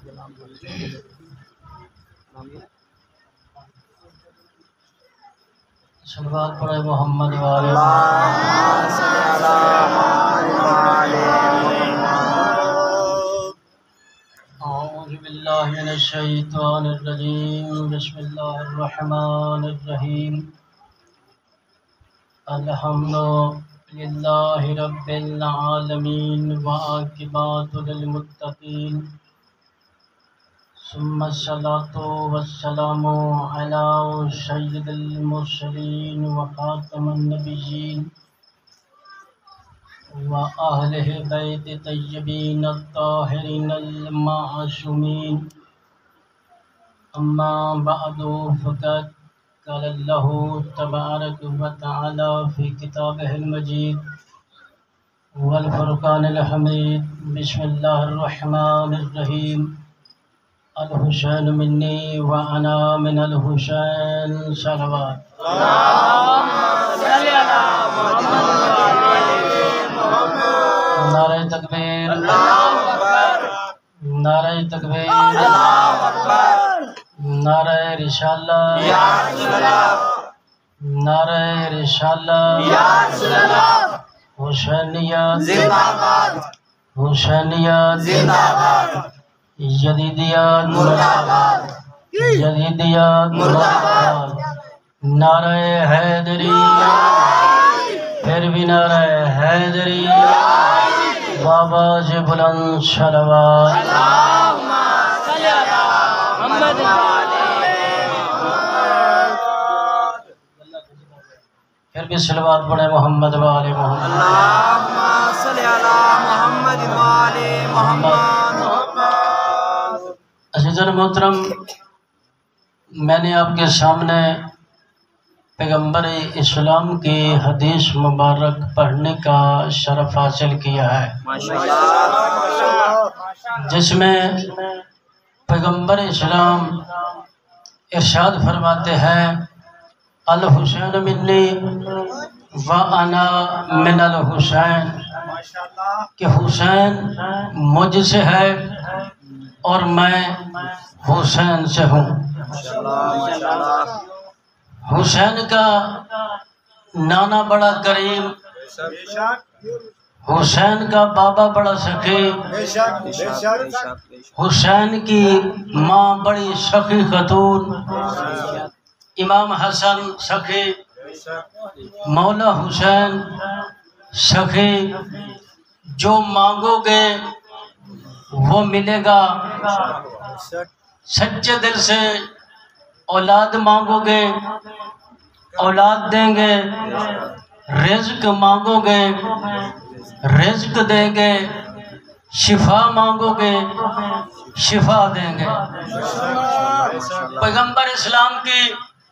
صلوات پڑھے محمد والے اعوذ باللہ من الشیطان الرجیم بسم اللہ الرحمن الرحیم الحمد للہ رب العالمین والعاقبۃ للمتقین ثم الصلاة والسلام على سید المرسلین وخاتم النبیین وأهل بيت طيبين الطاهرين المعصومين أما بعد فقد قال الله تبارك وتعالى في كتابه المجيد والفرقان الحميد بسم الله الرحمن الرحيم الحسين مني وأنا من الحسين صلوات اللهم صل على محمد نعرہ تکبیر اللہ اکبر نعرہ تکبیر اللہ اکبر نعرہ رسالت یا رسول اللہ نعرہ رسالت یا رسول اللہ حسینیت زندہ باد حسینیت زندہ باد یزیدیت مرد آباد یزیدیت مرد آباد نعرہ حیدری پھر بھی نعرہ حیدری بابا سے بلند صلوات اللہم صلی علی محمد پھر بھی صلوات پڑھے محمد وآل محمد اللہم صلی علی محمد وآل محمد عزیزان محترم، میں نے آپ کے سامنے پیغمبر اسلام کی حدیث مبارک پڑھنے کا شرف حاصل کیا ہے، جس میں پیغمبر اسلام ارشاد فرماتے ہیں الحسین منی وانا من الحسین، کہ حسین مجھ سے ہے اور میں حسین سے ہوں۔ حسین کا نانا بڑا کریم، حسین کا بابا بڑا سخی، حسین کی ماں بڑی سخی خاتون، امام حسن سخی، مولا حسین سخی، جو مانگو گے وہ ملے گا، سچے دل سے اولاد مانگو گے اولاد دیں گے، رزق مانگو گے رزق دیں گے، شفا مانگو گے شفا دیں گے۔ پیغمبر اسلام کی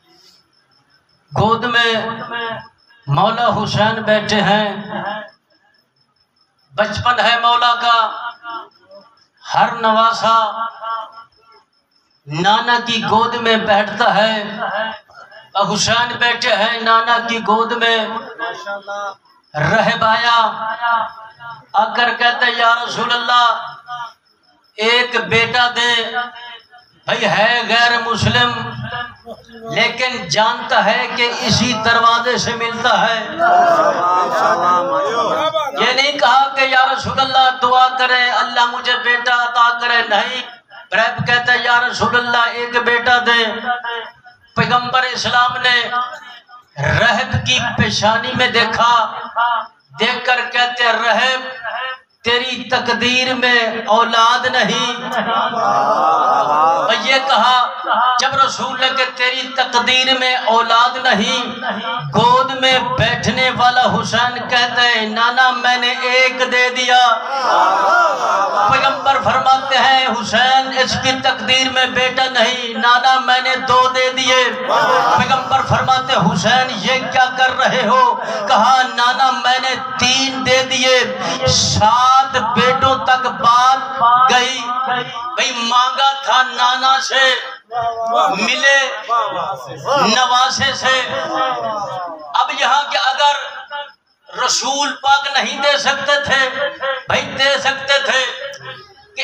گود میں مولا حسین بیٹھے ہیں، بچپن ہے مولا کا، ہر نواسا نانا کی گود میں بیٹھتا ہے، حسین بیٹھے ہیں نانا کی گود میں۔ رہب آیا آ کر کہتے یا رسول اللہ ایک بیٹا دے، بھئی ہے غیر مسلم لیکن جانتا ہے کہ اسی دروازے سے ملتا ہے۔ یہ نہیں کہا کہ یا رسول اللہ دعا کرے اللہ مجھے بیٹا عطا کرے، نہیں، رہب کہتا ہے یا رسول اللہ ایک بیٹا دے۔ پیغمبر اسلام نے رہب کی پیشانی میں دیکھا، دیکھ کر کہتے ہیں رہب تیری تقدیر میں اولاد نہیں۔ اور یہ کہا جب رسول نے کہ تیری تقدیر میں اولاد نہیں، گود میں بیٹھنے والا حسین کہتا ہے نانا میں نے ایک دے دیا۔ پیغمبر فرماتے ہیں حسین اس کی تقدیر میں بیٹا نہیں، نانا میں نے 2 دے دیے۔ پیغمبر فرماتے حسین یہ کیا کر رہے ہو؟ کہا نانا میں نے 3 دے دیے۔ 7 بیٹوں تک بات گئی، بھئی مانگا تھا نانا سے ملے نواسے سے۔ اب یہاں کہ اگر رسول پاک نہیں دے سکتے تھے، بھائی دے سکتے تھے کہ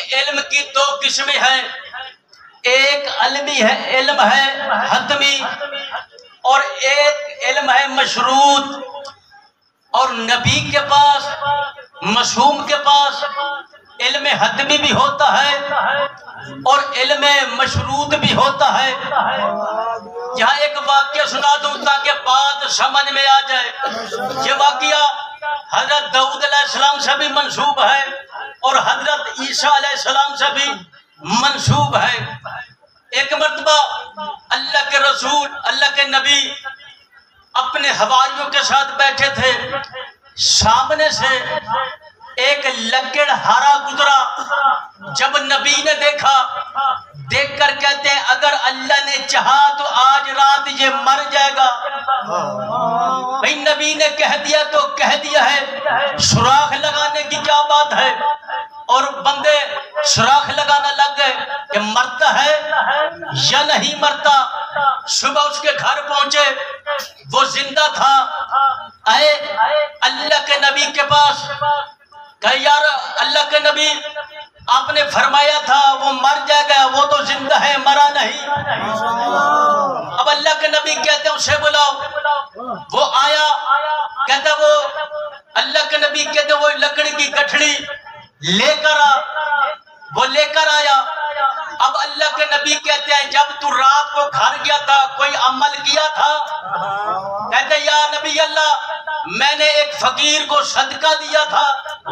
علم کی دو قسمیں ہیں، ایک علمی ہے، علم ہے حتمی، اور ایک علم ہے مشروط۔ اور نبی کے پاس، معصوم کے پاس علم حتمی بھی ہوتا ہے اور علم مشروط بھی ہوتا ہے۔ یہاں ایک واقعہ سنا دوں تاکہ بات سمجھ میں آ جائے۔ یہ واقعہ حضرت داؤد علیہ السلام سے بھی منسوب ہے اور حضرت عیسیٰ علیہ السلام سے بھی منسوب ہے۔ ایک مرتبہ اللہ کے رسول، اللہ کے نبی اپنے حواریوں کے ساتھ بیٹھے تھے، سامنے سے ایک لکڑ ہارا گزرا۔ جب نبی نے دیکھا، دیکھ کر کہتے ہیں اگر اللہ نے چاہا تو آج رات یہ مر جائے گا۔ بھئی نبی نے کہہ دیا تو کہہ دیا ہے، سوراخ لگانے کی کیا بات ہے؟ اور بندے سوراخ لگانا لگ گئے کہ مرتا ہے یا نہیں مرتا۔ صبح اس کے گھر پہنچے، وہ زندہ تھا، آئے اللہ کے نبی کے پاس، کہ یار اللہ کے نبی آپ نے فرمایا تھا وہ مر جائے گا، وہ تو زندہ ہے، مرا نہیں۔ اب اللہ کے نبی کہتے ہیں اسے بلاؤ۔ وہ آیا، کہتا وہ اللہ کے نبی کہتے وہ لکڑی کی گٹھڑی لے کر آ۔ وہ لے کر آیا۔ اب اللہ کے نبی کہتے ہیں جب تو رات کو گھر گیا تھا کوئی عمل کیا تھا؟ کہتے یا نبی اللہ میں نے ایک فقیر کو صدقہ دیا تھا۔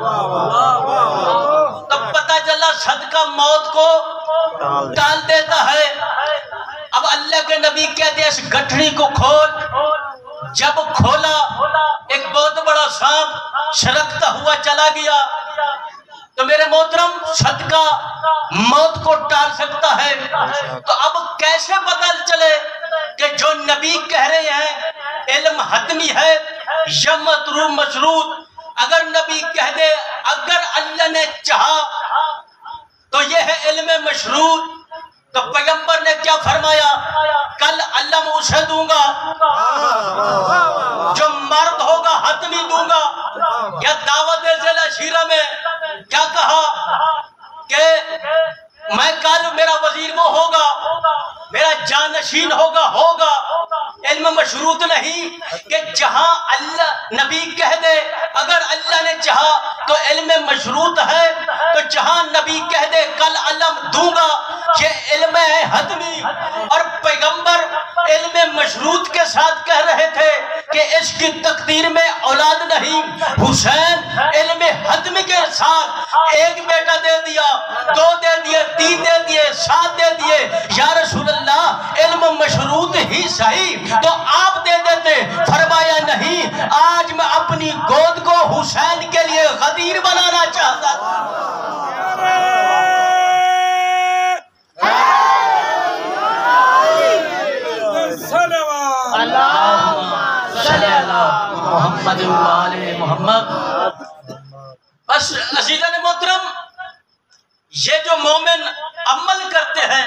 تب پتہ چلا صدقہ موت کو ٹال دیتا ہے۔ اب اللہ کے نبی کہتے ہیں اس گٹھڑی کو کھول۔ جب کھولا ایک بہت بڑا سانپ سرکتا ہوا چلا گیا۔ تو میرے محترم صدقہ موت کو ٹال سکتا ہے، تو اب کیسے پتہ چلے کہ جو نبی کہہ رہے ہیں علم حتمی ہے یا مطلوب مشروط؟ اگر نبی کہہ دے اگر اللہ نے چاہا تو یہ ہے علم مشروط، تو پیغمبر نے کیا فرمایا؟ کل علم اسے دوں گا، جو مرد ہوگا حتمی دوں گا۔ یا دعوت ذیل عشیرہ میں کیا کہا کہ میں کل میرا وزیر وہ ہوگا، میرا جانشین ہوگا۔ علم مشروط نہیں کہ جہاں اللہ نبی کہہ دے اگر اللہ نے چاہا تو علم مشروط ہے، تو جہاں نبی کہہ دے کل علم دوں گا یہ علم ہے حتمی۔ اور پیغمبر علم مشروط کے ساتھ کہہ رہے تھے کہ اس کی تقدیر میں اولاد نہیں۔ حسین علم حتمی کے ساتھ ایک بیٹا دے دیا، 2 دے دیے، 3 دے دیے، 7 دے دیے۔ یا رسول اللہ علم مشروط ہی صحیح تو آپ دے دیتے، فرمایا نہیں، آج میں اپنی گود کو حسین کے لیے غدیر بنانا چاہتا تھا۔ محمد وآل محمد۔ بس عزیزان محترم، یہ جو مومن عمل کرتے ہیں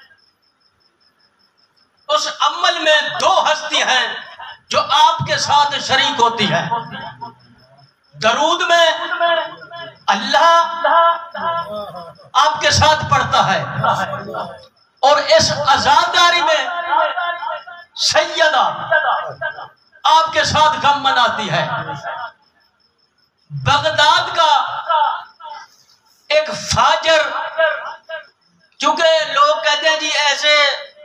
اس عمل میں 2 ہستی ہیں جو آپ کے ساتھ شریک ہوتی ہیں۔ درود میں اللہ آپ کے ساتھ پڑھتا ہے، اور اس عزاداری میں سیدہ آپ کے ساتھ غم مناتی ہے۔ بغداد کا ایک فاجر، چونکہ لوگ کہتے ہیں جی ایسے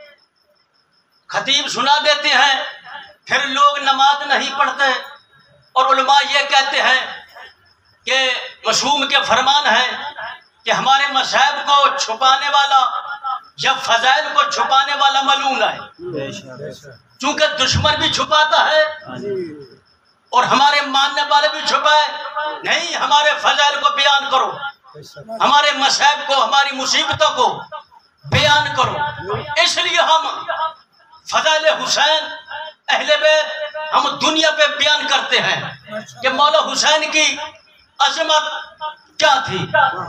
خطیب سنا دیتے ہیں پھر لوگ نماز نہیں پڑھتے، اور علماء یہ کہتے ہیں کہ معصوم کے فرمان ہے کہ ہمارے مصائب کو چھپانے والا یا فضائل کو چھپانے والا ملعون ہے۔ چونکہ دشمن بھی چھپاتا ہے اور ہمارے ماننے والے بھی چھپائے نہیں، ہمارے فضائل کو بیان کرو، ہمارے مصائب کو، ہماری مصیبتوں کو بیان کرو۔ اس لیے ہم فضائل حسین اہل بیت ہم دنیا پہ بیان کرتے ہیں کہ مولا حسین کی عظمت کیا تھی۔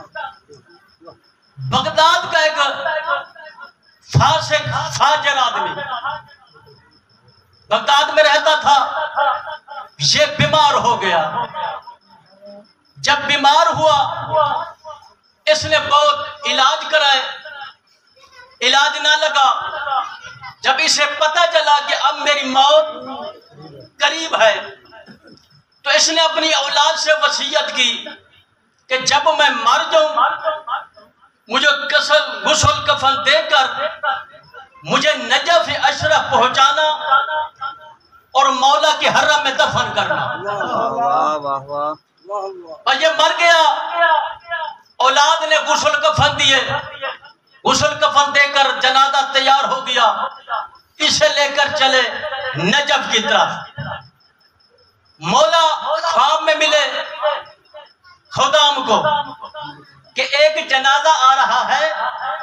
بغداد کا ایک فاسق فاجر آدمی بغداد میں رہتا تھا، یہ بیمار ہو گیا۔ جب بیمار ہوا اس نے بہت علاج کرائے، علاج نہ لگا۔ جب اسے پتہ چلا کہ اب میری موت قریب ہے تو اس نے اپنی اولاد سے وصیت کی کہ جب میں مر جاؤں مجھے غسل کفن دے کر مجھے نجف اشرف پہنچانا اور مولا کے حرم میں دفن کرنا۔ اور یہ مر گیا، اولاد نے غسل کفن دیے، غسل کفن دے کر جنازہ تیار ہو گیا، اسے لے کر چلے نجف کی طرف۔ مولا خواب میں ملے خدام کو کہ ایک جنازہ آ رہا ہے،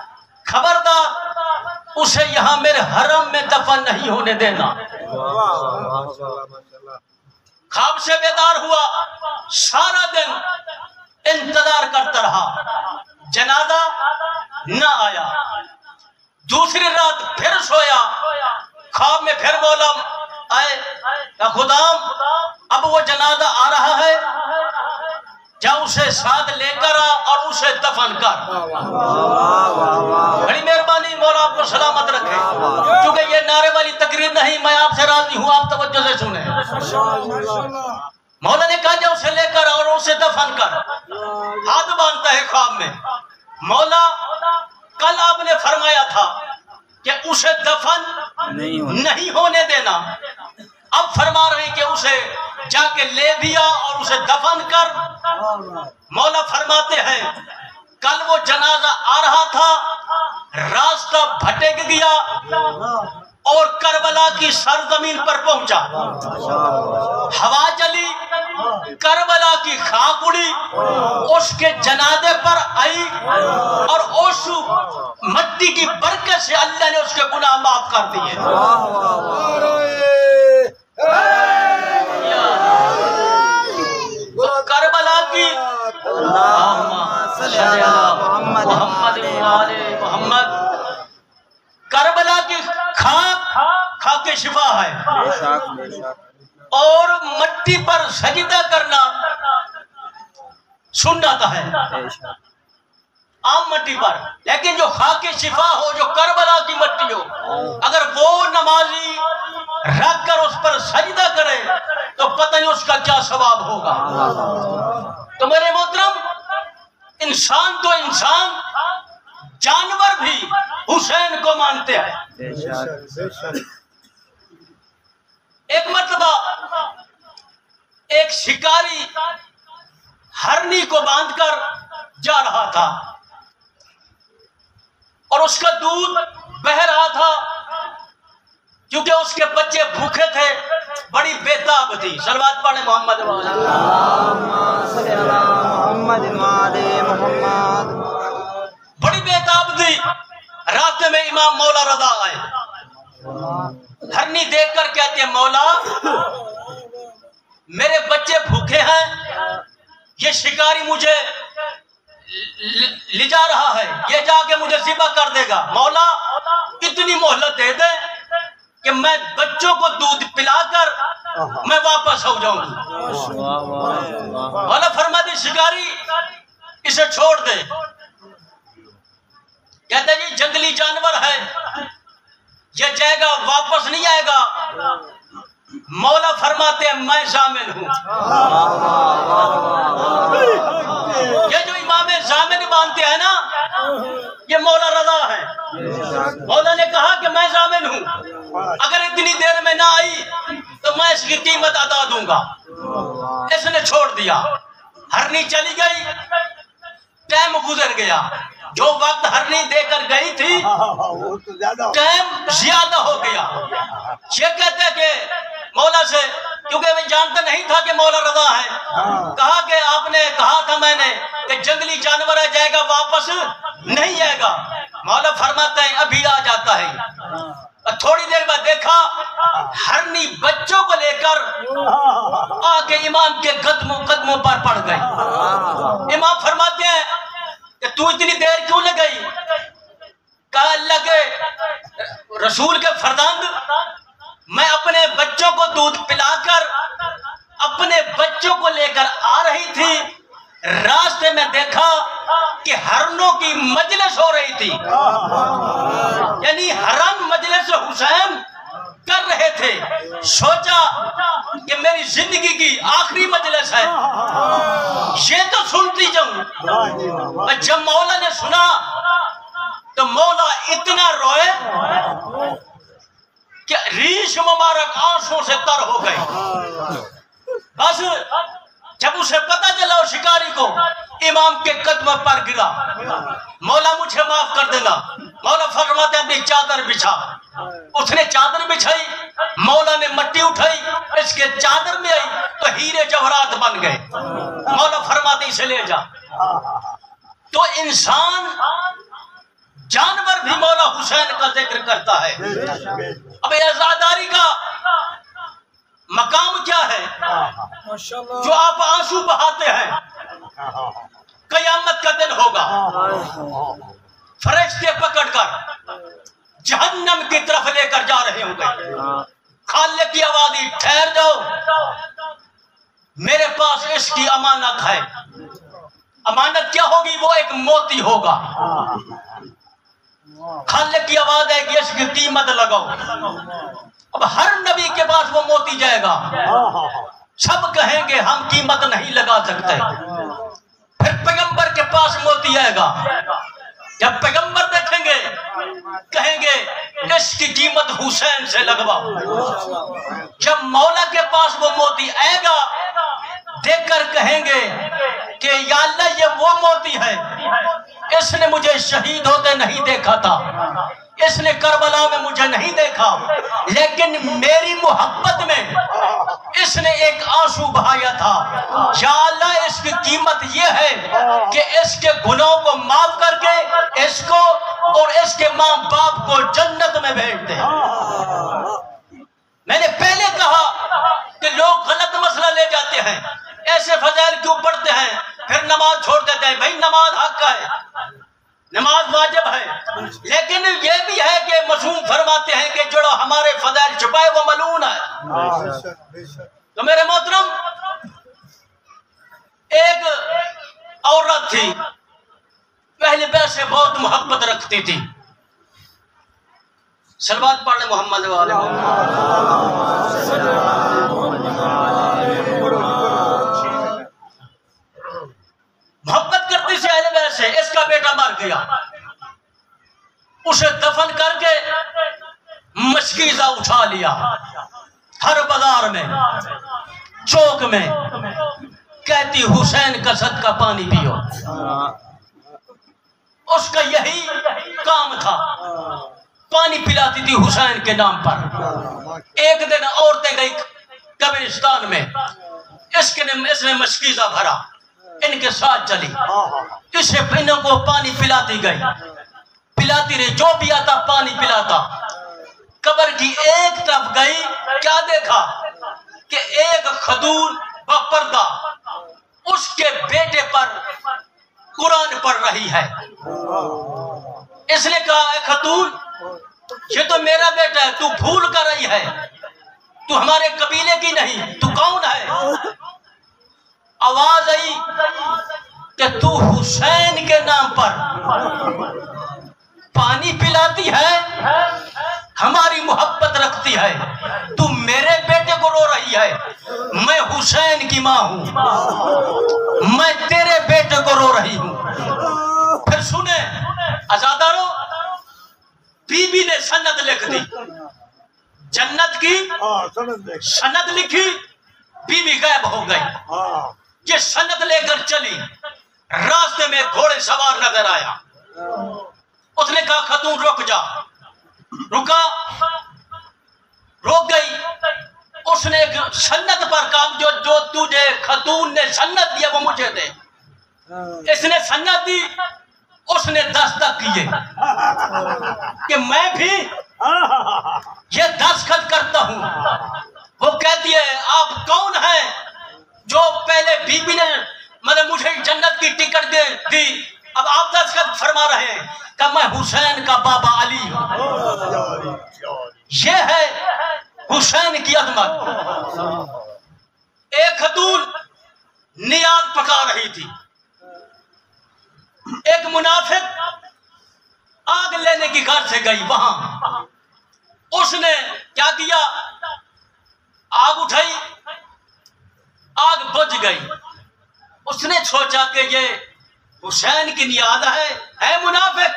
خبردار اسے یہاں میرے حرم میں دفن نہیں ہونے دینا۔ خواب سے بیدار ہوا، سارا دن انتظار کرتا رہا، جنازہ نہ آیا۔ دوسری رات پھر سویا، خواب میں پھر مولا آئے، کہا خدام اب وہ جنازہ آ رہا ہے، جا اسے ساتھ لے کر آ اور اسے دفن کر۔ بڑی مہربانی، مولا آپ کو سلامت رکھے۔ کیونکہ یہ نعرے والی تقریر نہیں، میں آپ سے راضی ہوں، آپ توجہ سے سنیں۔ مولا نے کہا جا اسے لے کر آ اور اسے دفن کر۔ ہاتھ باندھتا ہے خواب میں، مولا کل آپ نے فرمایا تھا کہ اسے دفن نہیں ہونے دینا، اب فرما رہے ہیں کہ اسے جا کے لے بھی آ اور اسے دفن کر۔ مولا فرماتے ہیں کل وہ جنازہ آ رہا تھا، راستہ بھٹک گیا اور کربلا کی سرزمین پر پہنچا، ہوا چلی، کربلا کی خاک اڑی، اس کے جنازے پر آئی اور اس مٹی کی برکت سے اللہ نے اس کے گناہ معاف کر دیے۔ کربلا کی محمد کربلا کی خاک شفا ہے، اور مٹی پر سجدہ کرنا سنت ہے، عام مٹی پر، لیکن جو خاک شفا ہو، جو کربلا کی مٹی ہو، اگر وہ نمازی رکھ کر اس پر سجدہ کرے تو پتہ نہیں اس کا کیا ثواب ہوگا۔ تو میرے محترم، انسان تو انسان، جانور بھی حسین کو مانتے ہیں۔ ایک مرتبہ ایک شکاری ہرنی کو باندھ کر جا رہا تھا اور اس کا دودھ بہہ رہا تھا، کیونکہ اس کے بچے بھوکے تھے، بڑی بےتاب تھی۔ صلوات پڑھیں محمد بڑی بےتاب تھی۔ راستے میں امام مولا رضا آئے، ہرنی دیکھ کر کہتے ہیں مولا میرے بچے بھوکے ہیں، یہ شکاری مجھے لے جا رہا ہے، یہ جا کے مجھے ذبح کر دے گا، مولا اتنی مہلت دے دے کہ میں بچوں کو دودھ پلا کر میں واپس ہو جاؤں گی۔ مولا فرما دی شکاری اسے چھوڑ دے، کہتا جی جنگلی جانور ہے، یہ جائے گا واپس نہیں آئے گا۔ مولا فرماتے ہیں میں ضامن ہوں۔ یہ جو امام ضامن مانتے ہیں نا، یہ مولا رضا ہے۔ مولا نے کہا کہ میں ضامن ہوں، اگر اتنی دیر میں نہ آئی تو میں اس کی قیمت ادا دوں گا۔ اس نے چھوڑ دیا، ہرنی چلی گئی، ٹائم گزر گیا، جو وقت ہرنی دے کر گئی تھی ٹائم زیادہ ہو گیا۔ یہ کہتے ہیں کہ مولا سے، کیونکہ میں جانتا نہیں تھا کہ مولا رضا ہے، کہا کہ آپ نے کہا تھا میں نے کہ جنگلی جانور آ جائے گا واپس نہیں آئے گا۔ مولا فرماتے ہیں ابھی آ جاتا ہے۔ تھوڑی دیر بعد دیکھا ہرنی بچوں کو لے کر آ کے امام کے قدموں پر پڑ گئی۔ امام فرماتے ہیں کہ تو اتنی دیر کیوں لگئی؟ کہا اللہ کے رسول کے فرزند، میں اپنے بچوں کو دودھ پلا کر اپنے بچوں کو لے کر آ رہی تھی راستے میں دیکھا کہ ہرنوں کی مجلس ہو رہی تھی، یعنی ہرن مجلس حسین کر رہے تھے. سوچا کہ میری زندگی کی آخری مجلس ہے، یہ تو سنتی جاؤں. جب مولا نے سنا تو مولا اتنا روئے کہ ریش مبارک آنسوں سے تر ہو گئی. بس جب اسے پتا چلا وہ شکاری کو، امام کے قدم پر گرا، مولا مجھے معاف کر دینا. مولا فرماتے ہیں اپنی چادر بچھا. اس نے چادر بچھائی، مولا نے مٹی اٹھائی، اس کے چادر میں آئی تو ہیرے جوہرات بن گئے. مولا فرماتے اسے لے جا. تو انسان جانور بھی مولا حسین کا ذکر کرتا ہے. اب عزاداری کا مقام کیا ہے جو آپ آنسو بہاتے ہیں؟ قیامت کا دن ہوگا، فرشتے پکڑ کر جہنم کی طرف لے کر جا رہے ہوں گے. خالق کی آواز دی ٹھہر جاؤ، میرے پاس اس کی امانت ہے. امانت کیا ہوگی؟ وہ ایک موتی ہوگا. خالق کی آواز ہے کہ اس کی قیمت لگاؤ. اب ہر نبی کے پاس وہ موتی جائے گا، سب کہیں گے ہم قیمت نہیں لگا سکتے. پھر پیغمبر کے پاس موتی آئے گا، جب پیغمبر دیکھیں گے کہیں گے اس کی قیمت حسین سے لگواؤ. جب مولا کے پاس وہ موتی آئے گا دیکھ کر کہیں گے کہ یا اللہ یہ وہ موتی ہے، اس نے مجھے شہید ہوتے نہیں دیکھا تھا، اس نے کربلا میں مجھے نہیں دیکھا، لیکن میری محبت میں اس نے ایک آنسو بہایا تھا. یا اللہ اس کی قیمت یہ ہے کہ اس کے گناہوں کو معاف کر کے اس کو اور اس کے ماں باپ کو جنت میں بھیج دے. میں نے پہلے کہا کہ لوگ غلط مسئلہ لے جاتے ہیں، ایسے فضائل کیوں پڑھتے ہیں، پھر نماز چھوڑ دیتے ہیں. بھائی نماز حق ہے، نماز واجب ہے، لیکن یہ بھی ہے کہ معصوم فرماتے ہیں کہ جو ہمارے فضائل چھپائے وہ ملعون ہے. تو میرے محترم، ایک عورت تھی، پہلے بیت سے بہت محبت رکھتی تھی. صلوات پڑھنے محمد والے محبت کرتی سے اہل بیت سے. اس کا بیٹا مر گیا، اسے دفن کر کے مشکیزہ اٹھا لیا. ہر بازار میں چوک میں کہتی حسین کا صدقہ پانی پیو. اس کا یہی کام تھا، پانی پلاتی تھی حسین کے نام پر. ایک دن عورتیں گئی قبرستان میں، اس نے مشکیزہ بھرا، ان کے ساتھ چلی، اسے انہوں کو پانی پلاتی گئی، پلاتی رہی، جو بھی آتا پانی پلاتا. قبر کی ایک طرف گئی، کیا دیکھا کہ ایک خاتون بپردہ اس کے بیٹے پر قرآن پڑھ رہی ہے. اس نے کہا اے خاتون، یہ تو میرا بیٹا ہے، تو بھول کر رہی ہے، تو ہمارے قبیلے کی نہیں، تو کون ہے؟ آواز آئی کہ تو حسین کے نام پر پانی پلاتی ہے، ہماری محبت رکھتی ہے، تو میرے بیٹے کو رو رہی ہے. میں حسین کی ماں ہوں، میں تیرے بیٹے کو رو رہی ہوں. پھر سنیں عزادارو، بی بی نے سند لکھ دی، جنت کی سند لکھی، بی بی غائب ہو گئی. یہ سند لے کر چلی، راستے میں گھوڑے سوار نظر آیا. اس نے کہا خاتون رک جا. رکا، روک گئی. اس نے ایک سند پر کام، جو تجھے خاتون نے سند دیا وہ مجھے دے. اس نے سند دی، اس نے دستخط کیے کہ میں بھی یہ دستخط کرتا ہوں. وہ کہتی ہے آپ کون ہیں جو پہلے بی بی نے مجھے جنت کی ٹکٹ دی، اب آپ دستخط فرما رہے ہیں کہ میں حسین کا بابا علی ہوں. یہ ہے حسین کی عظمت. ایک خاتون نیاز پکا رہی تھی، ایک منافق آگ لینے کی گھر سے گئی، وہاں اس نے کیا کیا، آگ اٹھائی، آگ بجھ گئی۔ اس نے سوچا کہ یہ حسین کی نیاد ہے منافق،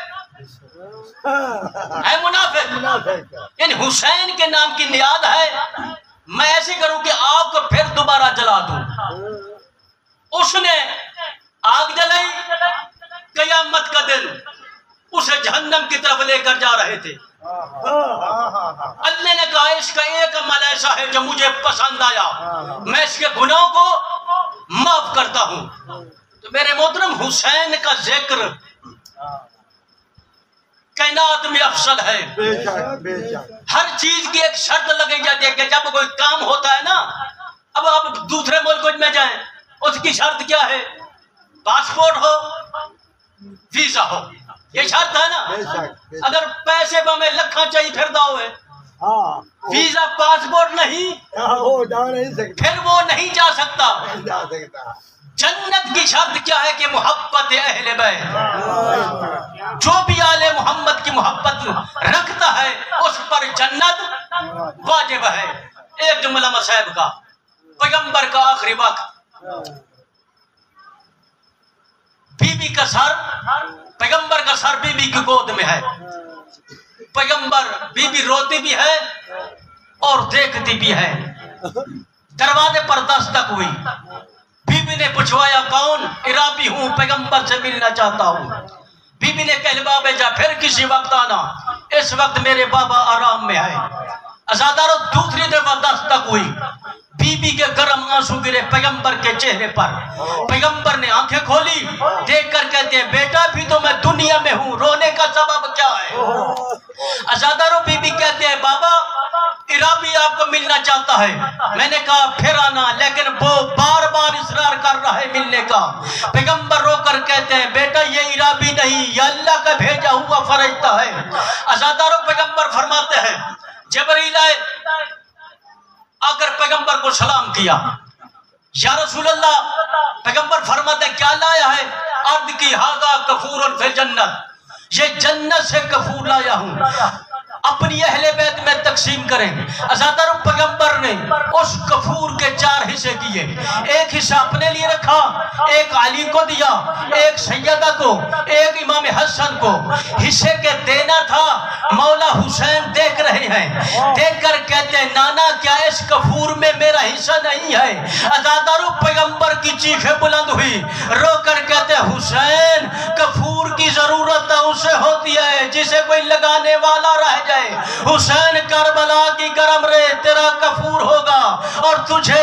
ہے منافق، یعنی حسین کے نام کی نیاد ہے، میں ایسے کروں کہ آگ کو پھر دوبارہ جلا دوں۔ اس نے آگ جلائی، قیامت کا دن اسے جہنم کی طرف لے کر جا رہے تھے۔ اللہ نے کہا اس کا ایک عمل ایسا ہے جو مجھے پسند آیا، میں اس کے گناہوں کو معاف کرتا ہوں۔ تو میرے محترم، حسین کا ذکر کائنات میں افضل ہے۔ ہر چیز کی ایک شرط لگی جاتی ہے کہ جب کوئی کام ہوتا ہے نا، اب آپ دوسرے ملک میں جائیں، اس کی شرط کیا ہے، پاسپورٹ ہو، ویزا ہو، یہ شرط ہے نا۔ اگر پیسے ہمیں لکھاں چاہیے پھر داؤ ہے، ویزا پاسپورٹ نہیں پھر وہ نہیں جا سکتا۔ جنت کی شرط کیا ہے کہ محبت اہل بیت، جو بھی آل محمد کی محبت رکھتا ہے اس پر جنت واجب ہے۔ ایک جملہ مصائب کا، پیغمبر کا آخری وقت، بی بی کا سر، پیغمبر کا سر بی بی کی گود میں ہے، پیغمبر بی بی روتی بھی ہے اور دیکھتی بھی ہے۔ دروازے پر دستک ہوئی، بی بی نے پوچھوایا کون، عرابی ہوں، پیغمبر سے ملنا چاہتا ہوں۔ بی بی نے کہلوا بھیجا پھر کسی وقت آنا، اس وقت میرے بابا آرام میں ہے۔ عزادارو دوسری دفعہ دستک ہوئی، بی بی کے گرم آنسو گرے پیغمبر کے چہرے پر۔ پیغمبر نے آنکھیں کھولی، دیکھ کر کہتے ہیں بیٹا بھی تو میں دنیا میں ہوں، رونے کا سبب کیا ہے؟ عزادارو بی بی کہتے ہیں بابا عرابی آپ کو ملنا چاہتا ہے۔ میں نے کہا پھر آنا، لیکن وہ بار بار اصرار کر رہا ہے ملنے کا۔ پیغمبر رو کر کہتے ہیں بیٹا یہ عرابی نہیں، یہ اللہ کا بھیجا ہوا فرشتہ ہے۔ عزادارو پیغمبر فرماتے ہیں جبرائیل آئے، آگر پیغمبر کو سلام کیا، یا رسول اللہ، پیغمبر فرماتے ہیں کیا لایا ہے؟ عرض کی ہاذا کفور فی جنت، یہ جنت سے کفور لایا ہوں، اپنی اہل بیت میں تقسیم کریں۔ عزادارو پیغمبر نے اس کفور کے 4 حصے کیے، ایک حصہ اپنے لیے رکھا، ایک علی کو دیا، ایک سیدہ کو، ایک امام حسن کو۔ حصے کے دینا تھا، مولا حسین دیکھ رہے ہیں، دیکھ کر کہتے ہیں نانا کیا اس کفور میں میرا حصہ نہیں ہے؟ عزادارو پیغمبر کی چیخیں بلند ہوئی، رو کر کہتے ہیں حسین کفور کی ضرورت اسے ہوتی ہے جسے کوئی لگانے والا رہ جائے۔ حسین کربلا کی گرم ریت تیرا کفور ہوگا اور تجھے